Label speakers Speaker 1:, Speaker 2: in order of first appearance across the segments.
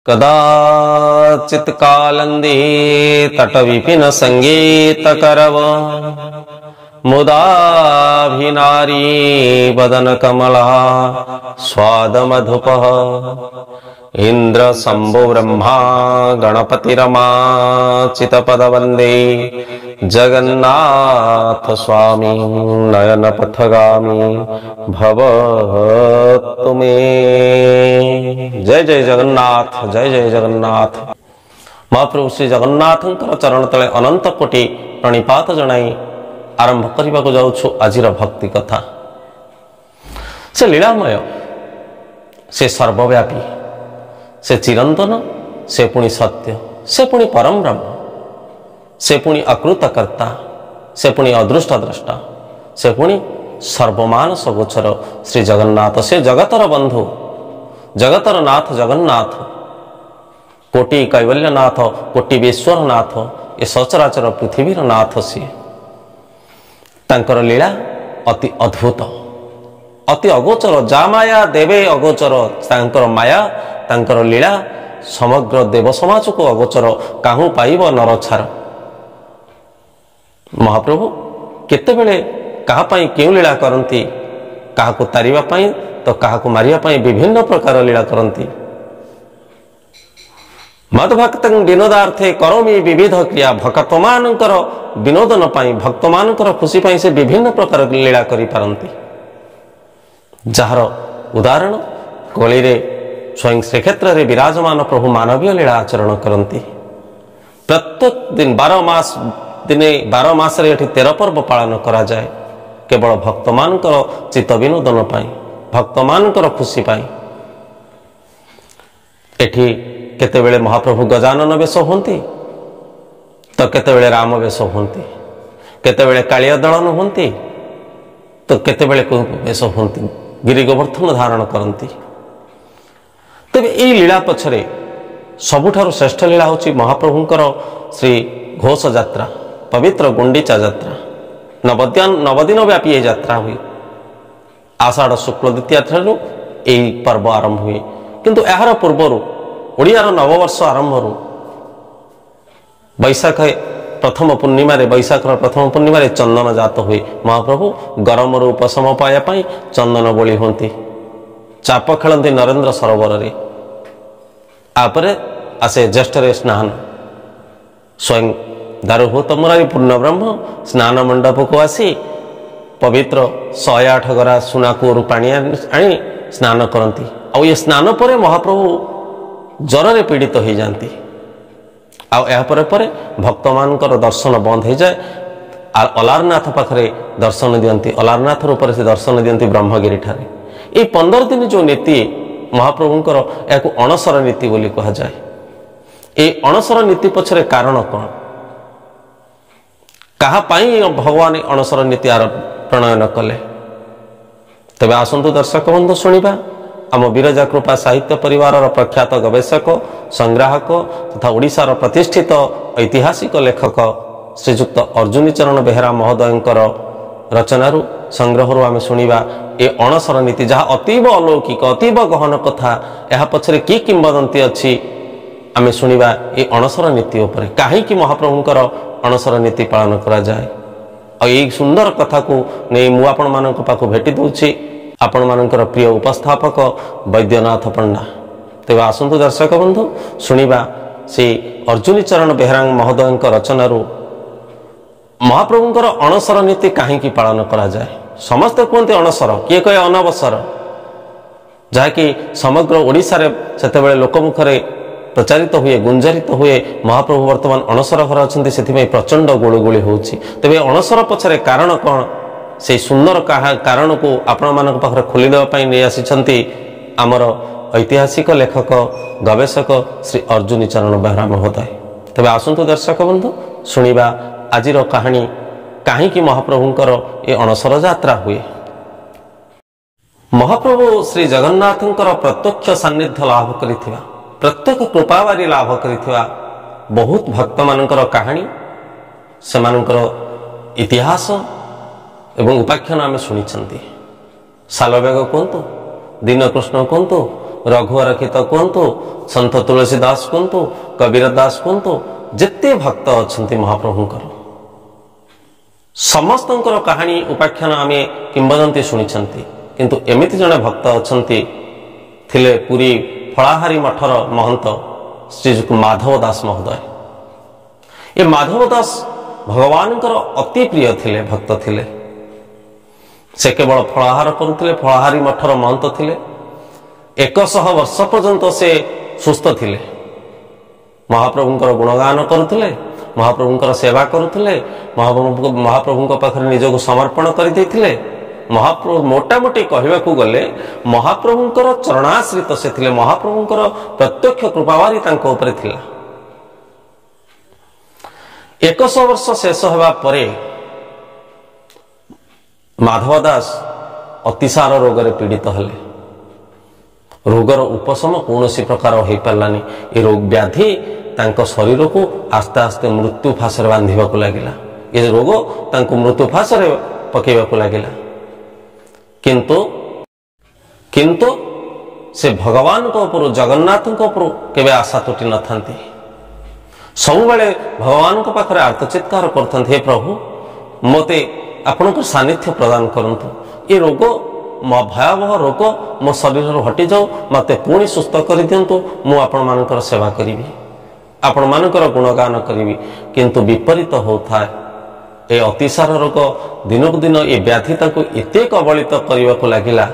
Speaker 1: कदाचित् कालन्दी तटविपिन संगीतकरव मुदाभिनारी वदन कमला स्वादमधुपः इंद्र शंभु ब्रह्मा गणपतिरमाचितपदवन्दे जगन्नाथ स्वामी नयन पथगामी भवतु मे। जय जय जगन्नाथ, जय जय जगन्नाथ। महाप्रभु श्री जगन्नाथंकर चरण तले अनंत कोटि प्रणिपात जणाई आरंभ करने को जाऊछु आजिर भक्ति कथा। से लीलामय, से सर्वव्यापी, से चिरंतन, से पुणी सत्य, से पुणी परम ब्रह्म, से पुणी अकृतकर्ता, से पुणी अदृष्ट द्रष्टा, से पुणी सर्वमान सगोचर श्री जगन्नाथ, से जगतर बंधु, जगतर नाथ जगन्नाथ, कोटि कैवल्यनाथ, कोटि विश्वरनाथ, ये सचराचर पृथ्वीर नाथ सी। तांकर लीला अति अद्भुत, अति अगोचर, जा माया देवे अगोचर। तांकर माया, तांकर लीला समग्र देव समाज को अगोचर, काहू पाइब नरछार। महाप्रभु केतेबेले कहा पाई क्यों लीला करती, काहाकु तारिबा पाई तो काहाकु मारिया पाई विभिन्न प्रकार लीला करती। मद्भक्तं विनोदार्थे करोमि विविध क्रिया। भक्तमानंकर विनोदन पाई, भक्तमानंकर खुशी पाई से विभिन्न प्रकार लीला करि पारंती। जार उदाहरण कली रे स्वयं श्रीक्षेत्र रे विराजमान प्रभु मानवीय लीला आचरण करती। प्रत्येक दिन 12 मास दिने 12 मास रे 13 पर्व पालन करा जाए, केवल भक्तमानंकर चित्त विनोदन पाई, भक्तमानंकर खुशी पाई। एठी केतेबेले महाप्रभु गजानन वेश होती तो केतेबेले राम वेश होती, केतेबेले कालिया दळन होती तो केतेबेले वेश होती, गिरि गोवर्धन धारण करती। तेबे ई लीला पछरे सबुठारु श्रेष्ठ लीला होची महाप्रभुंकर श्री घोष यात्रा, पवित्र गुंडीचा यात्रा। नवदिन व्यापी ये यात्रा हुई। आषाढ़ शुक्ल द्वितीया ठारू यही पर्व आरंभ हुए, किंतु यार पूर्वर ओडियार नववर्ष आरंभ बैशाख प्रथम पूर्णिमा, बैशाखर प्रथम पूर्णिमा चंदन जात हुए। महाप्रभु गरम उपशम पाइबापी चंदन बोली होती, चाप खेलती नरेंद्र सरोवर रे। आपरे आसे ज्येष्ठ स्नान, स्वयं दारुभूत मुरारी पूर्ण ब्रह्म स्नान मंडप को आसी पवित्र 108 गरा सुना कूर पानी आनी स्नान करती। आ ये स्नान पर महाप्रभु ज्वर रे पीड़ित हो जाती। भक्त मानकर दर्शन बंद हो जाए। अलारनाथ पाखरे दर्शन दियंती, अलारनाथ रूप से दर्शन दियंती ब्रह्मगिरी ठारे। ये 15 दिन जो नीति महाप्रभुंकर या अणसर नीति बोली कहा जाए। ये अणसर नीति पछरे कारण कौन, कहा पाई भगवान अणसर नीति प्रणयन कले? तबे आसंतु दर्शक बंधु शुणिबा आम विरजा कृपा साहित्य परिवार प्रख्यात गवेषक, संग्राहक तथा ओडिशार प्रतिष्ठित ऐतिहासिक लेखक श्रीजुक्त अर्जुनी चरण बेहेरा महोदयंकर रचनारू संग्रहरु आम शुणिबा ए अणसर नीति, जहाँ अतीब अलौकिक, अतीब गहन कथा। यहाँ पछरे की किंवदंती अच्छी आम शुणिबा ए अणसर नीति उपरे, काहेकि महाप्रभुंकर अणसर नीति पालन करा जाए। और ये सुंदर कथा को नहीं मु आपण मानक पाखु भेटी दूची आपण मानकर प्रिय उपस्थापक वैद्यनाथ पंडा। तेज आसंतु दर्शक बंधु शुणिबा से अर्जुनी चरण बेहेरा महोदय रचनारू महाप्रभुंकर अणसर नीति काहेकि पालन करा जाए। समस्ते कहते अणसर, किए कहे अनवसर, जहाँकि समग्र ओडिशा रे सेतेबेले लोकमुखरे प्रचारित हुए, गुंजरित हुए। महाप्रभु वर्तमान अणसर घर अच्छा, से प्रचंड गुळुगुळि होउछि। तेबे अणसर पछरे कारण कौन, से सुंदर कारण को आपण मानक पाखरे खोली देवा पई नै आसीछंती आमर ऐतिहासिक लेखक गवेषक श्री अर्जुनी चरण बेहेरा महोदय। तेबे आसंतु दर्शक बंधु शुणिबा आजिर कहानी, काहेकि महाप्रभुंकर ए अणसर यात्रा हुए। महाप्रभु श्री जगन्नाथंकर प्रत्यक्ष सान्निध्य लाभ करिथिबा, प्रत्येक कृपावारी लाभ करिथिबा बहुत भक्त मानकर कहानी, सेमानकर इतिहास एवं उपाख्यान आम शुणी। सालबेग कहतु, दीनकृष्ण कहतु, रघुवरक्षित कहतु सन्त तुलसी दास कहतु कबीर दास कहतु जेते भक्त अच्छा महाप्रभुंकर समस्त कहानी उपाख्यान आम किंवदंती शुणी किंतु एमिति जड़े भक्त अच्छा थिले पुरी फलाहारी मठर महंत श्रीजुक्त माधव दास महोदय। ये माधव दास भगवान अति प्रिय थिले भक्त थिले। से केवल फलाहार करुले फलाहारी मठर महंत थिले। 100 वर्ष पर्यंत से सुस्थ थिले। महाप्रभुंकर गुणगान करुले महाप्रभुंकर सेवा करुले महाप्रभु पाखरे निजको समर्पण कर देथिले। महाप्रभु मोटामोटी कहवाकू गले महाप्रभुंकर चरणाश्रित से थिले। महाप्रभुंकर प्रत्यक्ष कृपावारी तांको उपरे थिला। 100 वर्ष शेष होगा परे माधव दास अतिसार रोग रे पीड़ित हेले। रोगर उपशम कौन प्रकार हो पारानी। ये रोग व्याधि तांको शरीर को आस्ते आस्ते मृत्यु फाशरे बांधिबा को लागिला। ये रोग तांको मृत्यु फाशरे पकेबा को लागिला। किंतु से भगवान को ऊपर जगन्नाथ को ऊपर केबे आशा तुटी न थांती। सब बेले भगवान को पाखरे आर्तचित्कार करथांती हे प्रभु मते आपनकर सानिध्य प्रदान करंतु। ये रोग भयावह रोग मो शरीर हटि जाऊ मते पुणी सुस्थ कर दियंतु। मु आपण मानकर सेवा करिवि आपण मानकर गुणगान करिवि। किंतु विपरीत होथाय ए अतिसार रोग दिनक दिन ए व्याधि ताको एते कबलित करबा को लागिला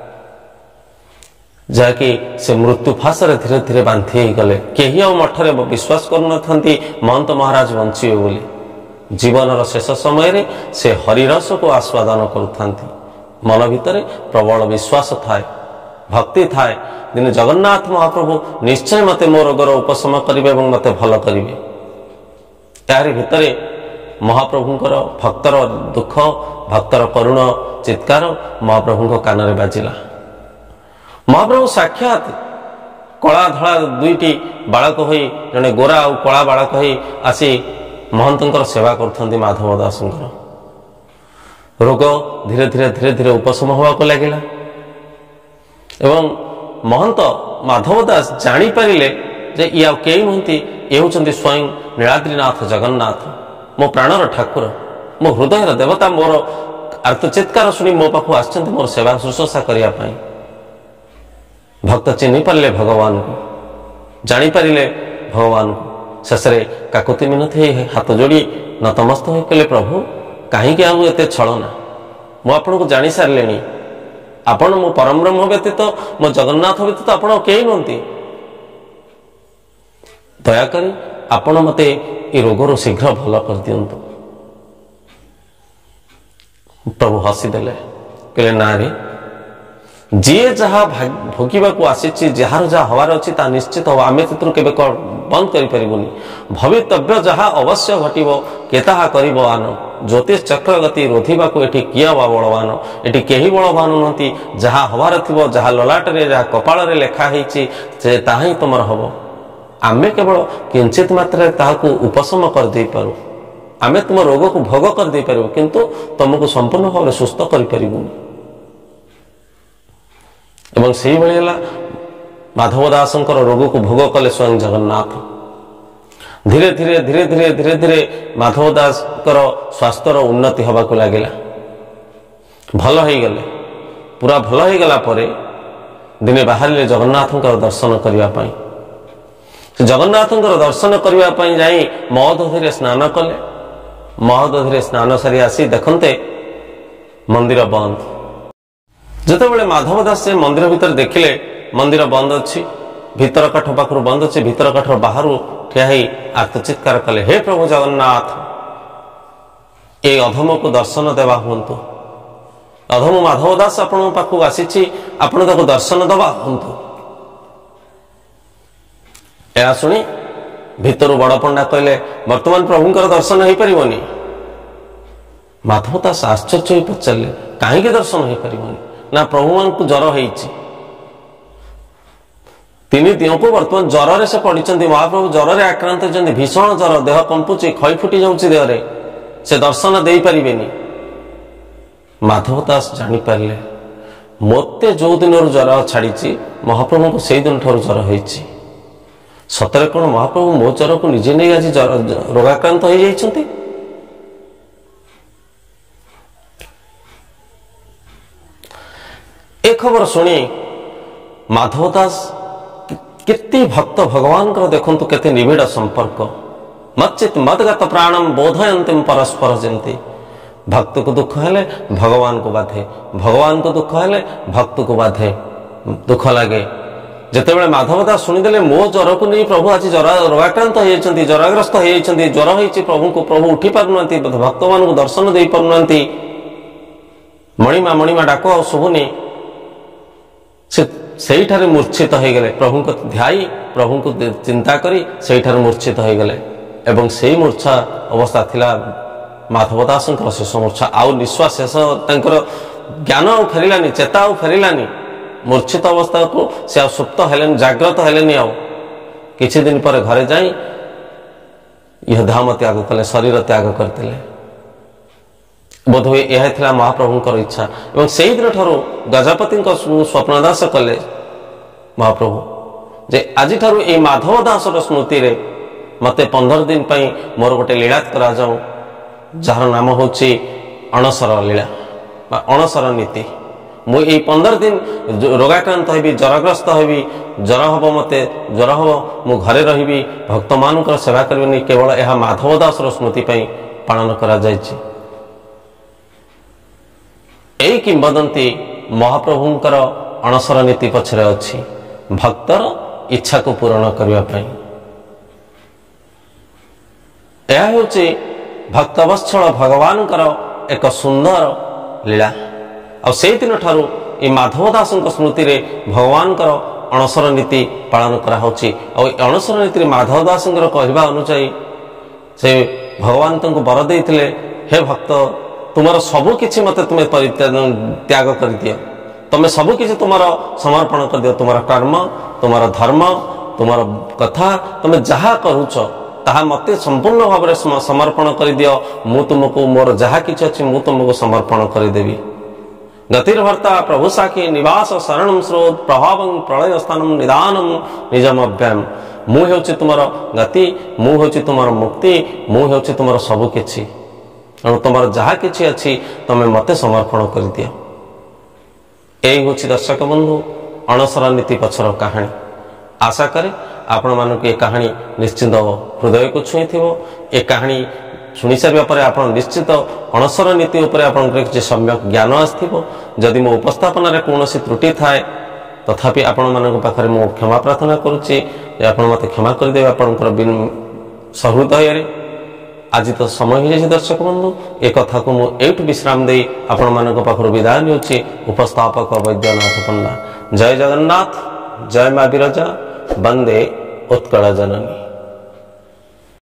Speaker 1: जाकि से मृत्यु फाशरे धीरे धीरे बांधि गले। केही मठरे विश्वास करनथांती महंत महाराज बंचिबे बोली। जीवनर शेष समय रे से हरिरस को आस्वादन करुथांती। मन भितरे प्रबल विश्वास थाए भक्ति थाए दिन जगन्नाथ महाप्रभु निश्चय मते मो रोगर उपशम करिवे एवं मते भल करिवे। यारि भितरे महाप्रभुंकर भक्तर दुख भक्तर करुण चित्कार महाप्रभुंक कान रे बाजिला। महाप्रभु साक्षात कला धड़ा दुईटी बालक होई जने गोरा और कला बालक होई आसी महंतंकर सेवा करथंती। माधव दासंकर रोग धीरे धीरे धीरे धीरे उपशम होगा को लगिला एवं महंत माधव दास जानी पारिले जे या केई नहंती ए होचंती स्वयं नीलाद्रीनाथ जगन्नाथ मो प्राणर ठाकुर मो हृदयर देवता मोर आर्तचित्कार शुणी मो पाखु आछंती मोर सेवा शुश्रूषा करिया पई। भक्त चिन्हि पारे भगवान को जानी पारिले भगवान को शेषे काकुति मिनती हाथ जोड़ी नतमस्त हो कहले प्रभु कहीं आते छलना मु आपन को जानी सारे आपण मो परम ब्रह्म व्यतीत मो जगन्नाथ व्यतीत आपण कई नुहति दयाकोरी आपण मते ये रोगर शीघ्र भल कर दियंतु। प्रभु हसीदेले कहले ना रे जी जहाँ भोगवा को आसी जार जहाँ हवार अच्छी निश्चित हम आम के बंद करें भवितव्य जहाँ अवश्य घटव केता करवान ज्योतिष चक्र गति रोधिबा को एठी किया बा बलवान एठी केही बलवान नहंती जहाँ हवार थिबो जहाँ ललाटरे जहाँ कपाल रे लेखा हेछि से ताहा ही तुमर हबो। आमे केवल किंचित मात्रा ताहाकु उपशम कर दे पारू आमे तुम रोग को भोग कर दे पारू किंतु तुमको संपूर्ण भाव सुस्थ कर परिबुनी। एवं से माधव दासंकर रोग को भोग कले स्वयं जगन्नाथ। धीरे धीरे धीरे धीरे धीरे धीरे माधव दास स्वास्थ्यर उन्नति हवा को लगिला भल हो गले पूरा भल हो गला परे दिने बाहर जगन्नाथ दर्शन करने जगन्नाथ दर्शन करने जाई महोदधि स्नान कले महोदधि स्नान सारी आसी देखते मंदिर बंद जितेबाला माधव दास से मंदिर भीतर देखिले मंदिर बंद अच्छी भीतर काठ पाखर बंद अच्छे भीतर काठ बाहर ठिया आर्तचित्कार कले हे प्रभु जगन्नाथ ये अधम को दर्शन देवा हूँ अधम माधव दास आपण पाखक आसी आपण दर्शन दवा हूँ। या शुणी भीतर बड़ पंडा कहले वर्तमान प्रभुंकर दर्शन हो पारनि। माधव दास आश्चर्य हो पचारे कहीं दर्शन हो पारनि ना प्रभु मान को ज्वर हो दिन को बर्तमान ज्वर से पड़ी महाप्रभु ज्वर से आक्रांत होती भीषण ज्वर देह कंपुची खई फुटी जाऊँगी देहरे से दर्शन दे पारे। माधव दास जानी पारे ମୋତେ ଯେଉଁ ଦିନରୁ ଜ୍ୱର ଛାଡ଼ିଛି ମହାପ୍ରଭୁଙ୍କୁ ସେଇ ଦିନ ଠାରୁ ଜ୍ୱର ହେଇଛି। ସତରେ କ'ଣ ମହାପ୍ରଭୁ ମୋ ଜ୍ୱରକୁ ନିଜେ ନେଇ ଆଜି ରୋଗାକ୍ରାନ୍ତ ହୋଇଯାଇଛନ୍ତି? ଏ ଖବର ଶୁଣି ମାଧବ ଦାସ କେତେ ଭକ୍ତ ଭଗବାନଙ୍କର ଦେଖନ୍ତୁ କେତେ ନିବିଡ଼ ସମ୍ପର୍କ। ମଚ୍ଚିତ୍ ମଦ୍ଗତ ପ୍ରାଣମ ବୋଧୟନ୍ତି ପରସ୍ପର ଯେମିତି। ଭକ୍ତକୁ ଦୁଃଖ ହେଲେ ଭଗବାନକୁ ବାଧେ, ଭଗବାନକୁ ଦୁଃଖ ହେଲେ ଭକ୍ତକୁ ବାଧେ, ଦୁଃଖ ଲାଗେ। ଯେତେବେଳେ ମାଧବ ଦାସ ଶୁଣିଦେଲେ ମୋ ଜ୍ୱରକୁ ନେଇ ପ୍ରଭୁ ଆଜି ରୋଗାକ୍ରାନ୍ତ ହୋଇଯାଇଛନ୍ତି, ଜ୍ୱରଗ୍ରସ୍ତ ହୋଇଯାଇଛନ୍ତି, ଜ୍ୱର ହେଇଛି ପ୍ରଭୁଙ୍କୁ, ପ୍ରଭୁ ଉଠି ପାରୁନାହାନ୍ତି, ଭକ୍ତମାନଙ୍କୁ ଦର୍ଶନ ଦେଇପାରୁନାହାନ୍ତି, ମଣିମା ମଣିମା ଡାକ ଆଉ ଶୁଭୁନି, ସେ ସେଇଠାରେ ମୂର୍ଚ୍ଛିତ ହୋଇଗଲେ। ପ୍ରଭୁଙ୍କୁ ଧ୍ୟାଇ ପ୍ରଭୁଙ୍କୁ ଚିନ୍ତା କରି ସେଇଠାରେ ମୂର୍ଚ୍ଛିତ ହୋଇଗଲେ। ଏବଂ ସେଇ ମୂର୍ଚ୍ଛା ଅବସ୍ଥା ଥିଲା ମାଧବ ଦାସଙ୍କର ଶେଷ ମୂର୍ଚ୍ଛା। ଆଉ ନିଶ୍ୱାସ ଶେଷ, ତାଙ୍କର ଜ୍ଞାନ ଆଉ ଫେରିଲାନି, ଚେତା ଆଉ ଫେରିଲାନି। ମୂର୍ଚ୍ଛିତ ଅବସ୍ଥାକୁ ସେ ଆଉ ସୁପ୍ତ ହେଲେନି, ଜାଗ୍ରତ ହେଲେନି। ଆଉ କିଛି ଦିନ ପରେ ଘରେ ଯାଇ ଇହଧାମ ତ୍ୟାଗ କଲେ, ଶରୀର ତ୍ୟାଗ କରିଥିଲେ। ବୋଧହୁଏ ଏହା ଥିଲା ମହାପ୍ରଭୁଙ୍କର ଇଚ୍ଛା। ଏବଂ ସେହିଦିନ ଠାରୁ ଗଜପତିଙ୍କ ସ୍ୱପ୍ନଦାସ କଲେ ମହାପ୍ରଭୁ ଯେ ଆଜିଠାରୁ ଏଇ ମାଧବ ଦାସର ସ୍ମୃତିରେ ମୋତେ 15 ଦିନ ପାଇଁ ମୋର ଗୋଟେ ଲୀଳା କରାଯାଉ, ଯାହାର ନାମ ହେଉଛି ଅଣସର ଲୀଳା ବା ଅଣସର ନୀତି। ମୁଁ ଏଇ 15 ଦିନ ରୋଗାକ୍ରାନ୍ତ ହେବି, ଜ୍ୱରଗ୍ରସ୍ତ ହେବି, ଜ୍ୱର ହେବ, ମୋତେ ଜ୍ୱର ହେବ, ମୁଁ ଘରେ ରହିବି, ଭକ୍ତମାନଙ୍କର ସେବା କରିବିନି। କେବଳ ଏହା ମାଧବ ଦାସର ସ୍ମୃତି ପାଇଁ ପାଳନ କରାଯାଇଛି। ଏହି କିମ୍ବଦନ୍ତୀ ମହାପ୍ରଭୁଙ୍କର ଅଣସର ନୀତି ପଛରେ ଅଛି, ଭକ୍ତର ଇଚ୍ଛାକୁ ପୂରଣ କରିବା ପାଇଁ। ଏହା ହେଉଛି ଭକ୍ତବତ୍ସଳ ଭଗବାନଙ୍କର ଏକ ସୁନ୍ଦର ଲୀଳା। ଆଉ ସେଇଦିନ ଠାରୁ ଏ ମାଧବ ଦାସଙ୍କ ସ୍ମୃତିରେ ଭଗବାନଙ୍କର ଅଣସର ନୀତି ପାଳନ କରାହେଉଛି। ଆଉ ଏ ଅଣସର ନୀତିରେ ମାଧବ ଦାସଙ୍କର କହିବା ଅନୁଯାୟୀ ସେ ଭଗବାନ ତାଙ୍କୁ ବର ଦେଇଥିଲେ, ହେ ଭକ୍ତ, ତୁମର ସବୁ କିଛି ମୋତେ ତୁମେ ତ୍ୟାଗ କରିଦିଅ, ତୁମେ ସବୁକିଛି ତୁମର ସମର୍ପଣ କରିଦିଅ, ତୁମର କର୍ମ, ତୁମର ଧର୍ମ, ତୁମର କଥା, ତୁମେ ଯାହା କରୁଛ ତାହା ମୋତେ ସମ୍ପୂର୍ଣ୍ଣ ଭାବରେ ସମର୍ପଣ କରିଦିଅ। ମୁଁ ତୁମକୁ ମୋର ଯାହା କିଛି ଅଛି ମୁଁ ତୁମକୁ ସମର୍ପଣ କରିଦେବି। ଗତିର୍ଭର୍ତ୍ତା ପ୍ରଭୁ ସାକ୍ଷୀ ନିବାସ ଶରଣଂ ସ୍ରୋତ ପ୍ରଭାବଂ ପ୍ରଳୟ ସ୍ଥାନଂ ନିଦାନଂ ନିଜମ ଅଭ୍ୟାମ। ମୁଁ ହେଉଛି ତୁମର ଗତି, ମୁଁ ହେଉଛି ତୁମର ମୁକ୍ତି, ମୁଁ ହେଉଛି ତୁମର ସବୁକିଛି। ତେଣୁ ତୁମର ଯାହା କିଛି ଅଛି ତୁମେ ମୋତେ ସମର୍ପଣ କରିଦିଅ। ଏହି ହେଉଛି ଦର୍ଶକ ବନ୍ଧୁ ଅଣସର ନୀତି ପଛର କାହାଣୀ। ଆଶା କରେ ଆପଣମାନଙ୍କୁ ଏ କାହାଣୀ ନିଶ୍ଚିତ ହୃଦୟକୁ ଛୁଇଁଥିବ। ଏ କାହାଣୀ ଶୁଣିସାରିବା ପରେ ଆପଣ ନିଶ୍ଚିତ ଅଣସର ନୀତି ଉପରେ ଆପଣଙ୍କର କିଛି ସମ୍ୟକ ଜ୍ଞାନ ଆସିଥିବ। ଯଦି ମୋ ଉପସ୍ଥାପନାରେ କୌଣସି ତ୍ରୁଟି ଥାଏ ତଥାପି ଆପଣମାନଙ୍କ ପାଖରେ ମୁଁ କ୍ଷମା ପ୍ରାର୍ଥନା କରୁଛି ଯେ ଆପଣ ମୋତେ କ୍ଷମା କରିଦେବେ ଆପଣଙ୍କର ସହୃଦୟରେ। ଆଜି ତ ସମୟ ହୋଇଯାଇଛି ଦର୍ଶକ ବନ୍ଧୁ, ଏ କଥାକୁ ମୁଁ ଏଇଠୁ ବିଶ୍ରାମ ଦେଇ ଆପଣମାନଙ୍କ ପାଖରୁ ବିଦାୟ ନେଉଛି। ଉପସ୍ଥାପକ ବୈଦ୍ୟନାଥ ପଣ୍ଡା। ଜୟ ଜଗନ୍ନାଥ, ଜୟ ମା ବିରଜା, ବନ୍ଦେ ଉତ୍କଳ ଜନନୀ।